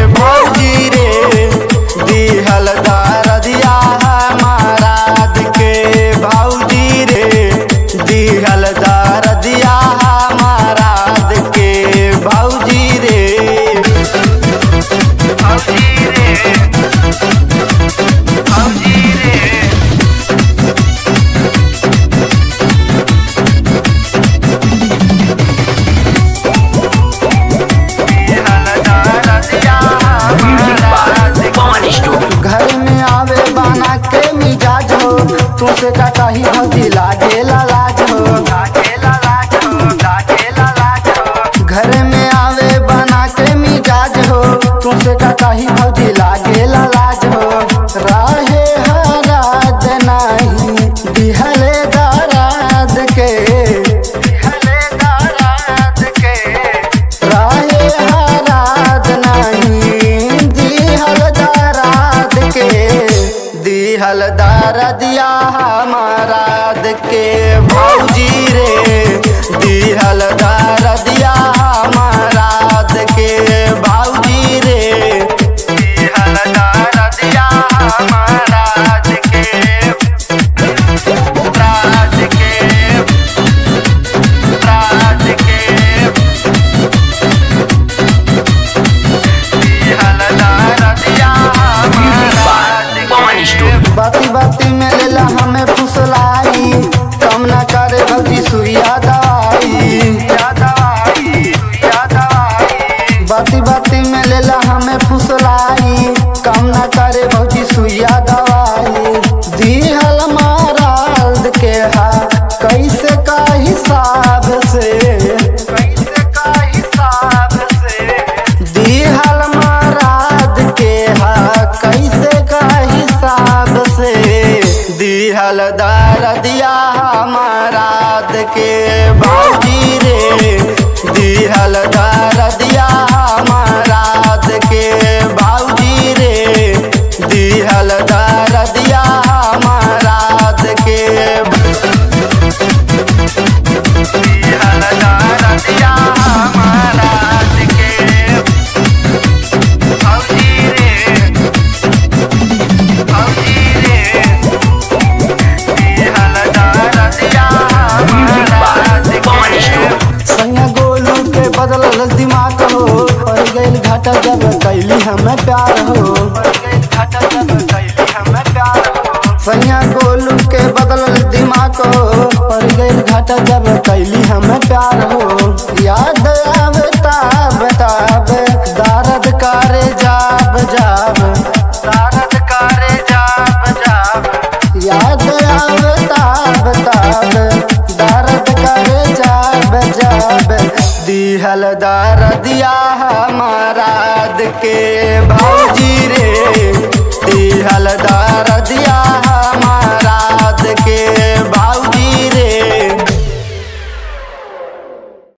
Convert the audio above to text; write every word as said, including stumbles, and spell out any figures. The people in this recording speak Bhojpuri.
भौजी रे दिहल दरदिया हमाराद के भौजी रे दिहल दरदिया हमाराद के भौजी रे भौजी रे भौजी रे घर में आवे बना के मिजाज हो तुमसे का कही भौजी लागे लाज हो घर में आवे बना के मिजाज हो तुमसे का कही भौजी लागे लाज हो राहे हराद नहीं दिहले दराद के राहे हराद नहीं दिहल दराद के दिहल दरदिया हमाराद के भौजी रे दिहल दरदिया हमाराद के भौजी रे दिहल दरदिया हमाराद के राज के राज के दिहल दरदिया बाती बाती में लेला हमें फुसलाई कम न करे भौजी सुइया दवाई बाती बाती में लेला हमें फुसलाई कम न करे भौजी सुइया दवाई दिहल महाराज के हा कैसे का हिसाब से कैसे का हिसाब से दिहल महाराज के हा कैसे का हिसाब से दिहल दरदिया हमाराद के भौजी रे दिहल दरदिया हमाराद के भौजी रे दिहल दरदिया हमाराद के दिहल दरदिया हमाराद के भौजी रे भौजी रे दिहल दरदिया हमाराद के सैया गोलू के बदलल दिमाग हो और गइल घाटा जब कैली हमें प्यार हो सैया गोलू के बदलल दिमाग हो और गइल घाटा जब कैली हमें प्यार हो याद आवे ताब ताब दर्द करे जाब जाब दर्द करे जाब जाब याद आवे ताब ताब दर्द करे जाब जाब दिहल दरदिया हमाराद के भौजी रे